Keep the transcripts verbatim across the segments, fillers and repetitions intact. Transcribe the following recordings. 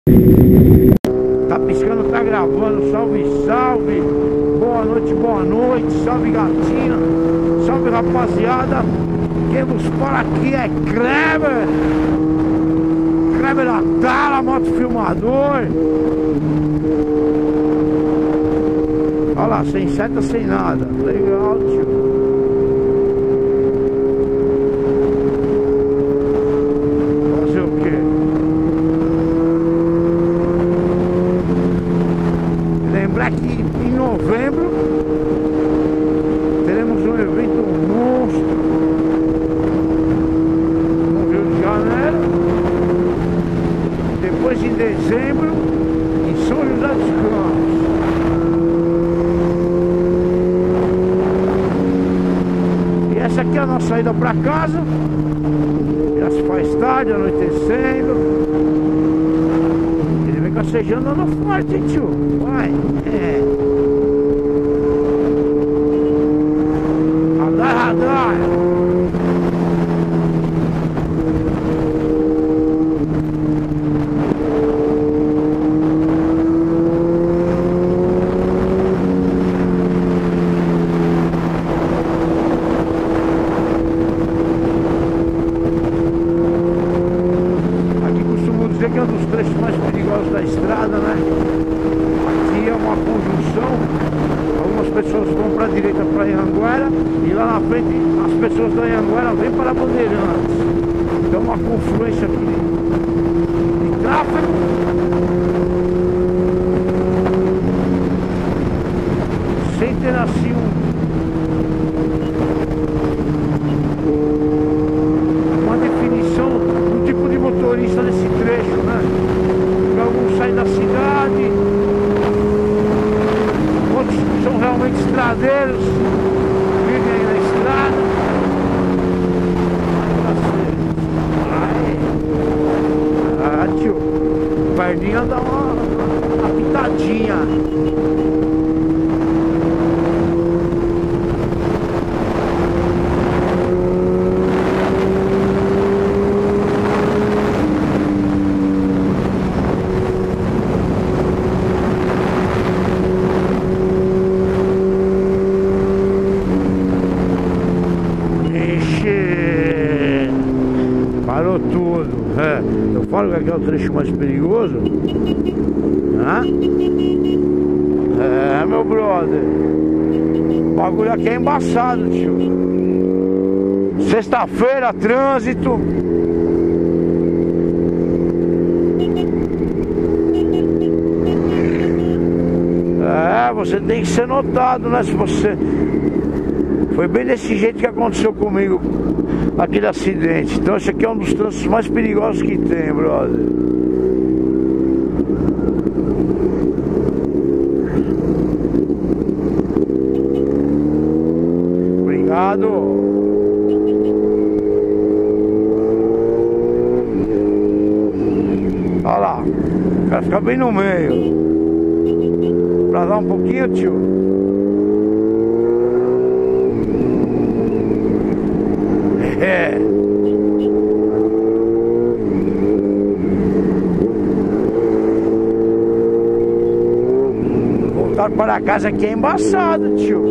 Tá piscando, tá gravando. Salve, salve. Boa noite, boa noite. Salve, gatinha. Salve, rapaziada. Quem vos fala aqui é Kleber. Kleber da Tala, motofilmador. Olha lá, sem seta, sem nada. Legal, tio. Aqui em novembro teremos um evento monstro no Rio de Janeiro. Depois em dezembro em São José dos Campos. E essa aqui é a nossa saída para casa. Já se faz tarde, anoitecendo. Cacejando andando forte, hein, tio? Vai, é. Radar, radar. Aqui costumo dizer que é um dos trechos mais perigosos da estrada, né? Aqui é uma conjunção. Algumas pessoas vão para a direita para Anhanguera e lá na frente as pessoas da Anhanguera vêm para Bandeirantes. Então uma confluência aqui de, de tráfego. Sem ter assim um, uma definição do tipo de motorista desse trecho, né? Alguns saem da cidade, outros são realmente estradeiros, vivem aí na estrada. Ah, tio, a perninha dá uma, uma pitadinha. Parou tudo, é. Eu falo que aqui é o trecho mais perigoso. Hã? É, meu brother. O bagulho aqui é embaçado, tio. Sexta-feira, trânsito. É, você tem que ser notado, né? Se você... Foi bem desse jeito que aconteceu comigo. Aquele acidente. Então esse aqui é um dos trânsitos mais perigosos que tem, brother. Obrigado. Olha lá. Vai ficar bem no meio. Pra dar um pouquinho, tio. É. Voltar para casa aqui é embaçado, tio.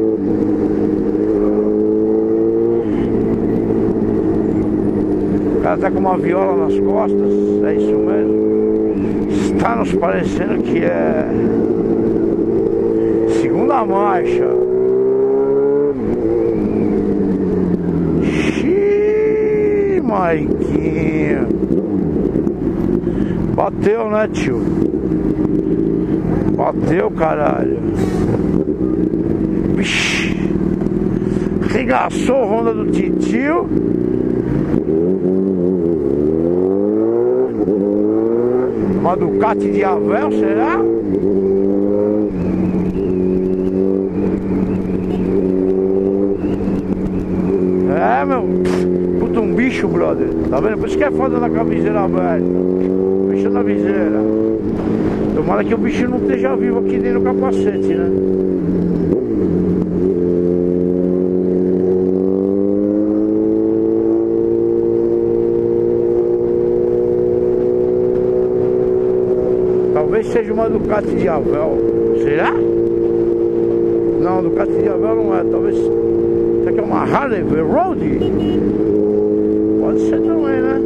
O cara tá com uma viola nas costas, é isso mesmo. Está nos parecendo que é segunda marcha. Maiquinha. Bateu, né, tio? Bateu, caralho. Vixe. Regaçou a Honda do titio. Uma Ducati de Avel, será? É, meu. Um bicho, brother, tá vendo? Por isso que é foda na camiseira aberta. Fechando a viseira. Tomara que o bicho não esteja vivo aqui dentro do capacete, né? Talvez seja uma Ducati de Avel. Será? Não, Ducati de Avel não é. Talvez... Isso aqui é uma Harley Road? Pode ser também, né?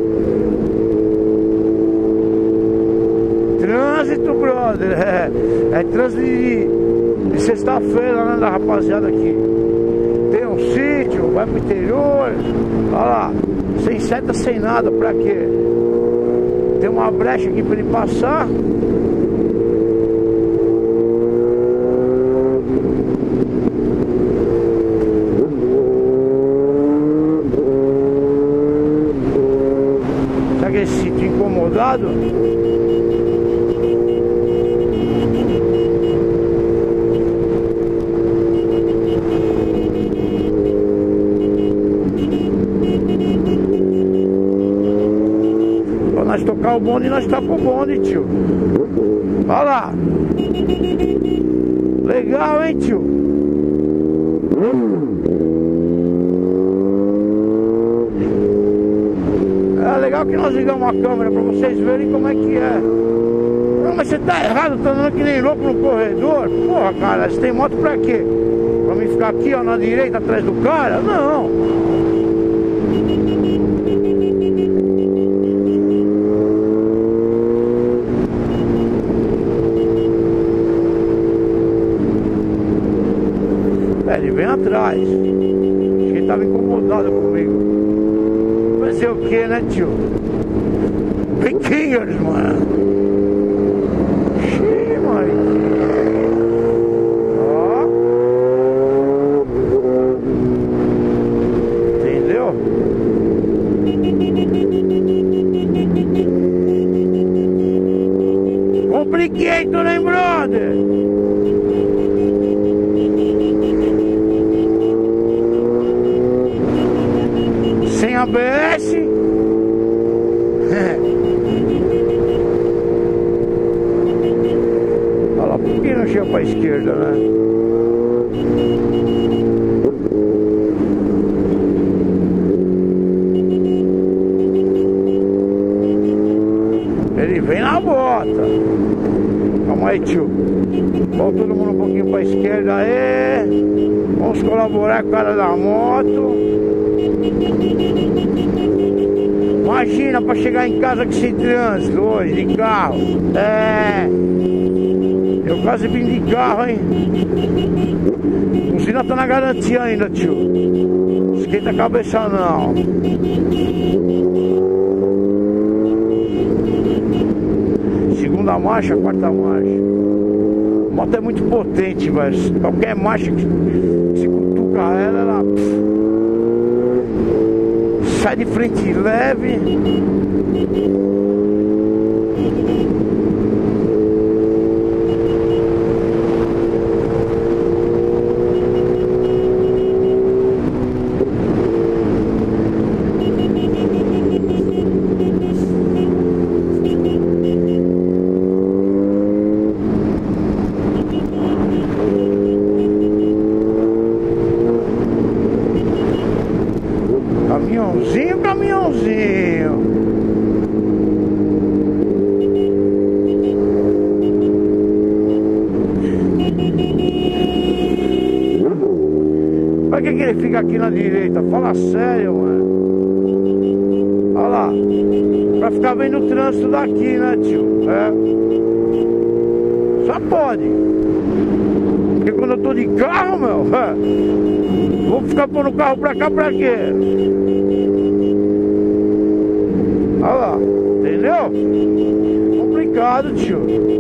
Trânsito, brother. É, é trânsito de, de sexta-feira, né, da rapaziada aqui. Tem um sítio, vai pro interior. Olha lá, sem seta, sem nada, pra quê? Tem uma brecha aqui pra ele passar. Será que esse sítio incomodado? Nós tocar o bonde, nós toca o bonde, tio. Olha lá. Legal, hein, tio? É legal que nós ligamos a câmera pra vocês verem como é que é. Não, mas você tá errado, tá andando que nem louco no corredor. Porra, cara, você tem moto pra quê? Pra mim ficar aqui, ó, na direita, atrás do cara? Não. Ele vem atrás. Acho que ele tava incomodado comigo. Fazer o que, né, tio? Vikingers, mano. Xiii, mãe. Ó. Entendeu? Complicated, né, brother? Sem A B S. Olha lá, por que não chega para a esquerda, né? Ele vem na bota. Calma aí, tio. Vamos todo mundo um pouquinho para a esquerda aí. Vamos colaborar com o cara da moto. Imagina pra chegar em casa com esse trânsito hoje, de carro. É. Eu quase vim de carro, hein? O Zina tá na garantia ainda, tio. Esquenta a cabeça não. Segunda marcha, quarta marcha. A moto é muito potente, velho. Qualquer marcha que se cutuca ela, ela... sai de frente leve. Caminhãozinho, caminhãozinho. Pra que que ele fica aqui na direita? Fala sério, mano. Olha lá. Pra ficar vendo o trânsito daqui, né, tio? É. Só pode. Porque quando eu tô de carro, meu, é. Vou ficar pondo o carro pra cá pra quê? Olha lá, entendeu? Complicado, tio.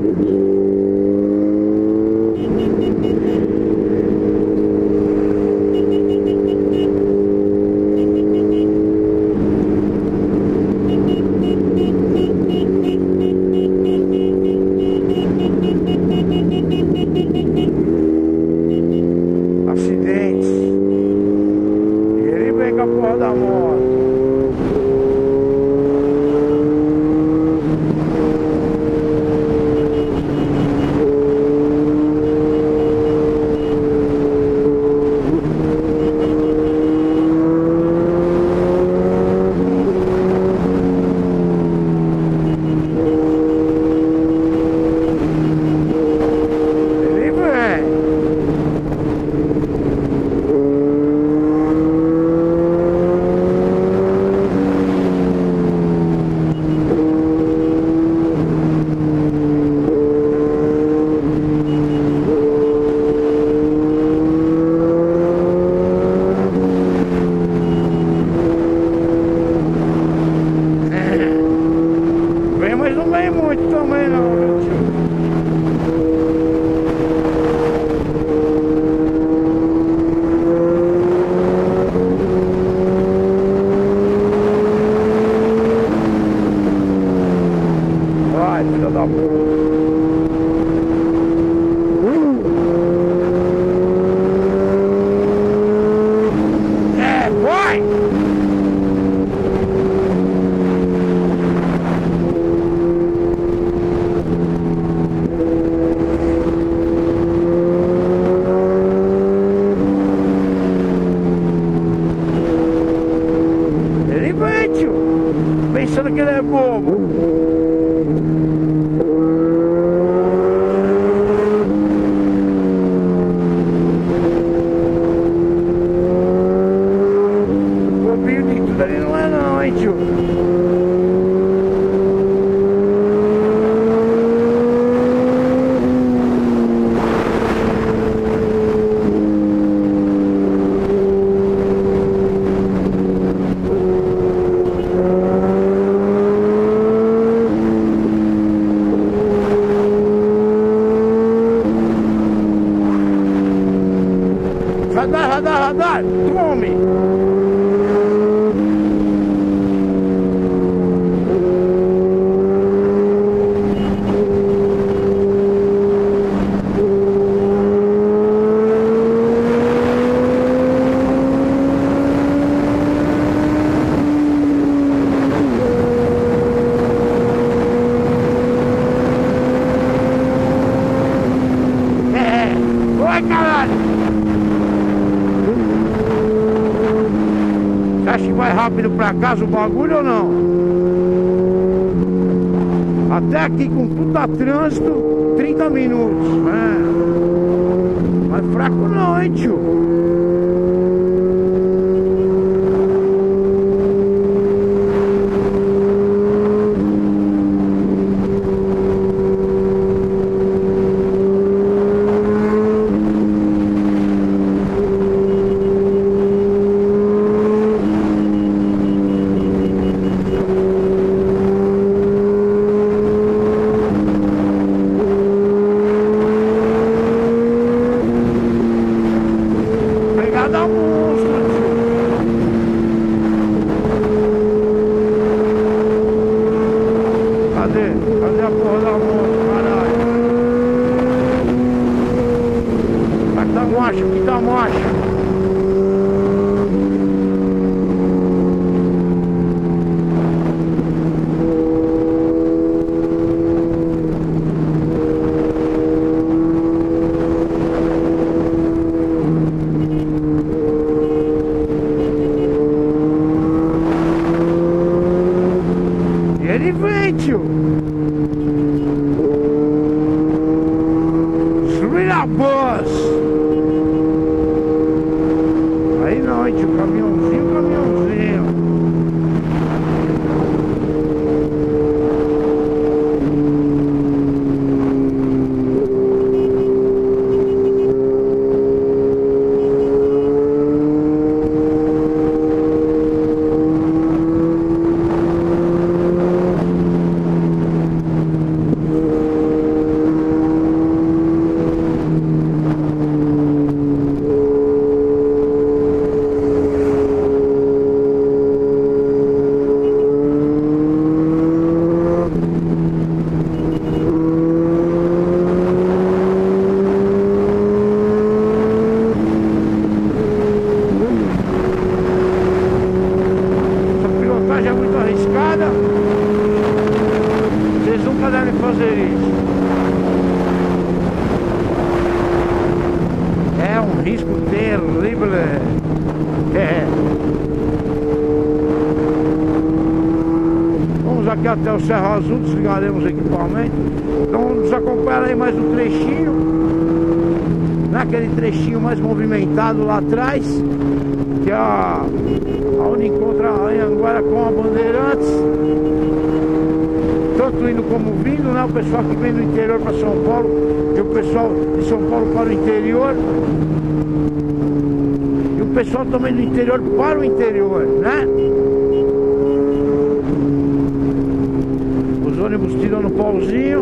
Acidentes. E ele vem com a porra da moto. muito também não, viu, tio? Vai, filha da puta. Pensando que ele é bobo. Bobinho de tudo ali não é não, hein, tio? Radar, radar, radar, tome! É, vai caralho! Você acha que vai rápido pra casa o bagulho ou não? Até aqui com puta trânsito, trinta minutos, né? Mas fraco não, hein, tio? Dá monstro, tio. Cadê? Cadê a porra da moto, caralho? Aqui tá marcha, aqui tá marcha. Ele vem, tio. Subir na bus. Aí não, hein, tio. Caminhãozinho, caminhãozinho. É muito arriscada. Vocês nunca devem fazer isso. É um risco terrível. É. Vamos aqui até o Serra Azul, desligaremos o equipamento. Então vamos acompanhar aí mais um trechinho. Naquele trechinho mais movimentado lá atrás, que é a onde encontra a Anhanguera com a Bandeirantes, tanto indo como vindo, né? O pessoal que vem do interior para São Paulo e o pessoal de São Paulo para o interior, e o pessoal também do interior para o interior, né? Os ônibus tirando pauzinho.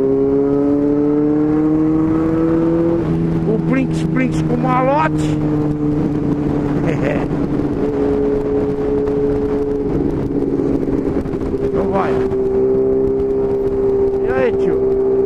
O Brinks Brinks com malote. Então vai. E aí, tio?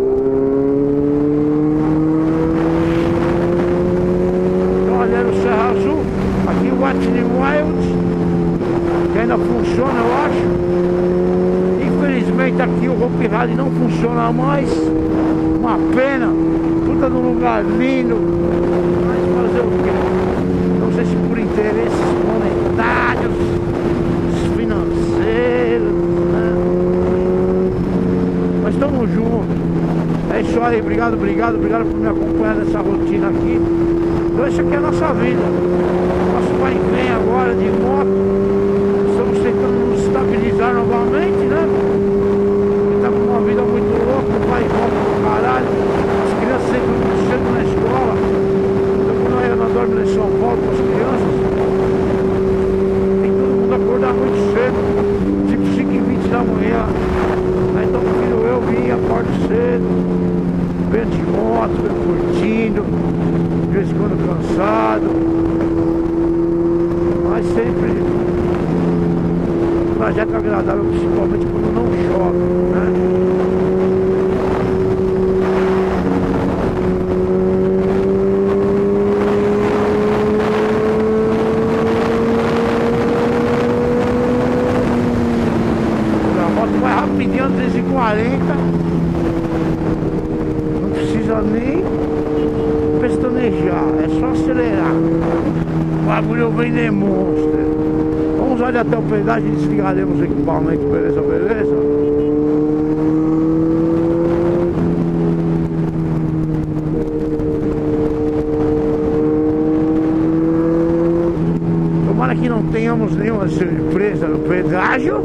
Então olha o Serra Azul. Aqui o Watney Wild, que ainda funciona, eu acho. Infelizmente aqui o Hopi Hari não funciona mais. Uma pena. Tudo num lugar lindo. Mas fazer o quê? Não sei se por interesses monetários, financeiros, né? Mas estamos juntos. É isso aí, obrigado, obrigado, obrigado por me acompanhar nessa rotina aqui. Então isso aqui é a nossa vida. Nosso vai e vem agora de moto. Estamos tentando nos estabilizar novamente, né? Tá com uma vida muito louca, vai e volta pro caralho. As crianças sempre muito cedo na escola. Então quando eu não dormo em São Paulo com as crianças, tem todo mundo acordar muito cedo, tipo cinco e vinte da manhã. Então prefiro eu vir, acordo cedo, venho de moto, venho curtindo, de vez em quando cansado, mas sempre um trajeto agradável, principalmente quando não chove, né? trezentos e quarenta, não precisa nem pestanejar, é só acelerar. O bagulho vem de monstro. Vamos ali até o pedágio e desligaremos o equipamento, beleza, beleza? Tomara que não tenhamos nenhuma surpresa no pedágio.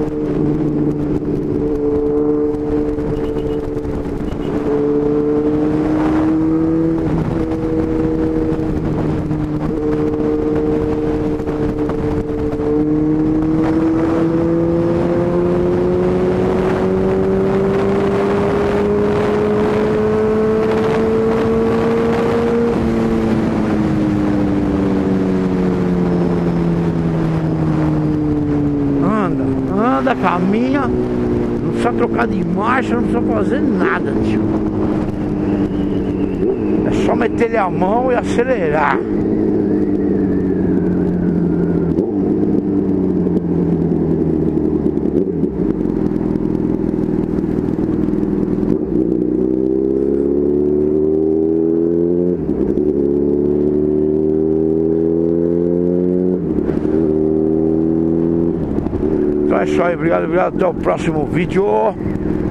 Caminha, não precisa trocar de marcha, não precisa fazer nada, tio. É só meter-lhe a mão e acelerar. É isso aí, obrigado, obrigado, até o próximo vídeo.